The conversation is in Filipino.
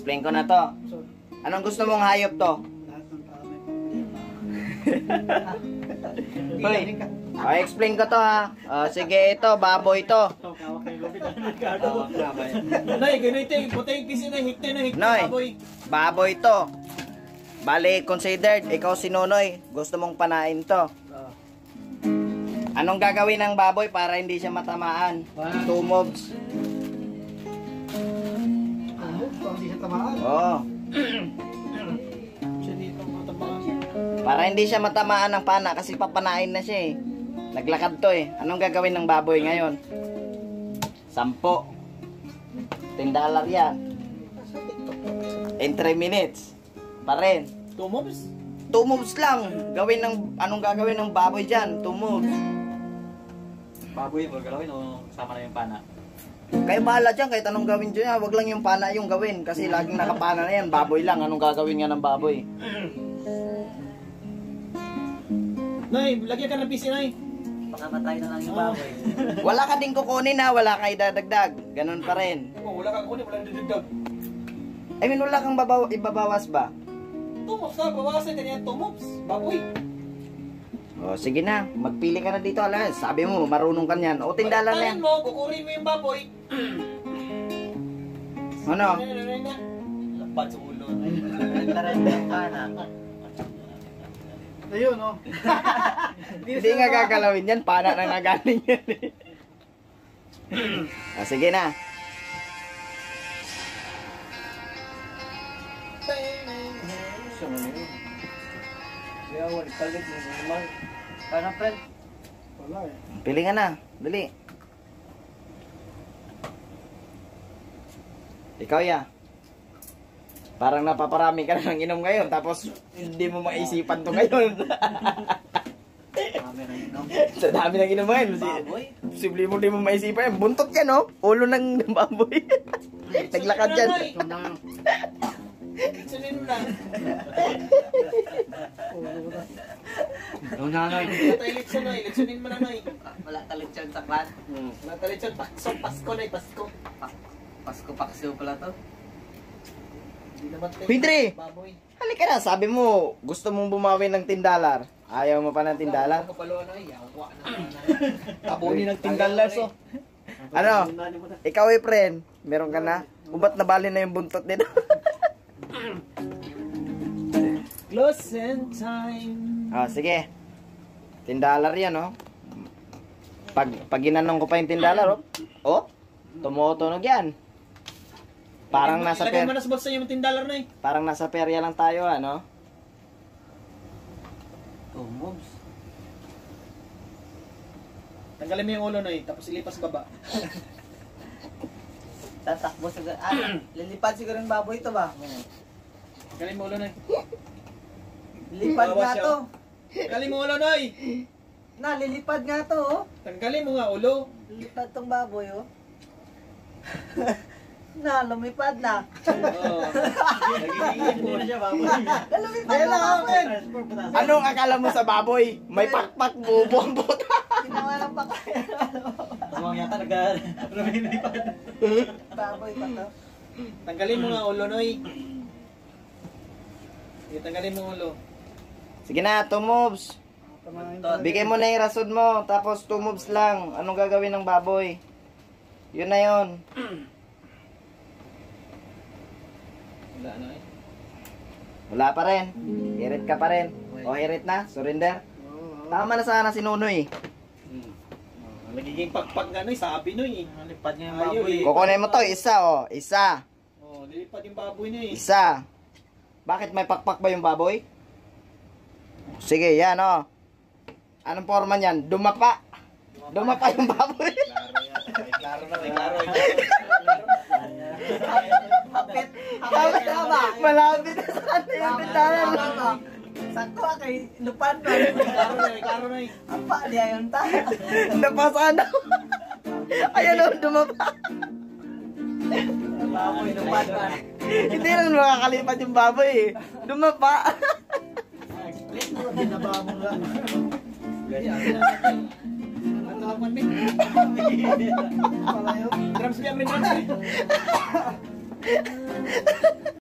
explain ko na to. Anong gusto mong hayop to? Lahat ng tao may problema. Hoy, explain ko to ha. Sige, ito, baboy to. Nay, ganito yung puting pisi na hikte na hikte Noy, baboy. baboy to. Bali, considered, ikaw si Nonoy, gusto mong panain to. Anong gagawin ng baboy para hindi siya matamaan? 2 moves. Pag di siya tamaan. Oo. Siya dito matabangan. Para hindi siya matamaan ng pana kasi papanain na siya eh. Naglakad to eh. Anong gagawin ng baboy ngayon? 10. $10 yan. In 3 minutes. Pa rin. 2 moves? 2 moves lang. Anong gagawin ng baboy dyan? 2 moves. Baboy yung galawin o sama na yung pana? Kayo bahala dyan, kahit anong gawin dyan. Wag lang yung pana yung gawin. Kasi laging nakapana na yan. Baboy lang. Anong gagawin nga ng baboy? Nay, lagyan ka ng pisi, Nay. Pakamatay na lang yung baboy. Wala ka din kukunin ha. Wala ka idadagdag. Ganun pa rin. Oh, wala kang kunin, wala nang didagdag. I mean, wala kang ibabawas ba? 2 moves na, bawasan ganyan 2 moves. Baboy. O, sige na. Magpili ka na dito. Alam, sabi mo, marunong ka niyan. O, $10 na yan. Tayin mo, kukurin mo yung baboy. Ano? Lapad sa ulo. Nagtaran yung pana. Ayun, no? Hindi nga gagalawin yan. Pana na nga galing yan eh. Sige na. Ano, friend? Wala eh. Pili ka na. Dali. Ikaw ya. Parang napaparami ka na ng inom ngayon. Tapos hindi mo maisipan to ngayon. Kami na inom. Sa dami ng inom ngayon. Baboy? Posible mo hindi mo maisipan yan. Buntot yan, no? Ulo ng baboy. Naglakad yan. Sunod mo na. Yung nanay. Wala tayo litson, Nay. Litsonin mo na, Nay. Wala talit siya sa klan. Wala tayo litson. Pasko, Nay. Pasko. Pasko-paksiw pala to. Hindi naman tayo. Pindre! Baboy. Halika na. Sabi mo, gusto mong bumawi ng $10. Ayaw mo pa ng $10? Kapaluan, Nay. Yawa na. Tabunin ng $10, oh. Ano? Ikaw eh, friend. Meron ka na? Kung ba't nabali na yung buntot nito? Close in time. Sige. $10 yan, oh. Pag ginanong ko pa yung $10, oh. Oh, tumutunog yan. Parang nasa Ilagay mo na sa bulsa yung $10, Nay. Parang nasa perya lang tayo, ano? 2 moves. Tanggalin mo yung ulo, Nay. Tapos ilipas baba. Tatakbo sa... lilipad siguro yung baboy ito ba? Tanggalin mo ulo, Nay. Lilipad Bawas nga siya. to. Tanggalin mo ulo, Nay. Na, lilipad nga to, oh. Tanggalin mo nga ulo. Lilipad tong baboy, oh. Na, lumipad na. Oo. Nagiging po na siya, baboy. Lumipad na akin. Anong akala mo sa baboy? May pakpak, bubo ang buta. Ginawa ng pakaya. Asmang yata nag-lumipad. Baboy pa to. Tanggalin mo nga ulo, Noy. Sige, tanggalin mo ulo. Sige na, 2 moves. Bigay mo na yung rason mo, tapos 2 moves lang. Anong gagawin ng baboy? Yun na yun. Wala, Noy. Wala pa rin. Hirit ka pa rin. O, hirit na. Surrender. Tama na sana si Nunoy. Nagiging pagpag nga, Noy. Sabi, Noy. Lilipad nga yung Ayaw, baboy. eh. Kukunin mo to, isa oh. Isa. Oh, lilipad yung baboy, Noy. Isa. Bakit may pakpak ba yung baboy? Sige, yan oh. Anong forma niyan? Dumapa. Dumapa yung baboy. Klaro na, may klaro. Hapit. Tama, Tama. malapit na sa ano yung bentanan. Sakto kay lupad ba? Klaro na, may klaro, Noy. Apa dia yung ta? Napasa na. Ayan oh, dumapa. Baboy lupad ba? Hindi naman makakalipad yung baboy eh. Dumapa. Binaba mo lang. Ang tawapan, Min. Pala yun. Drums niya, Min. Drums niya.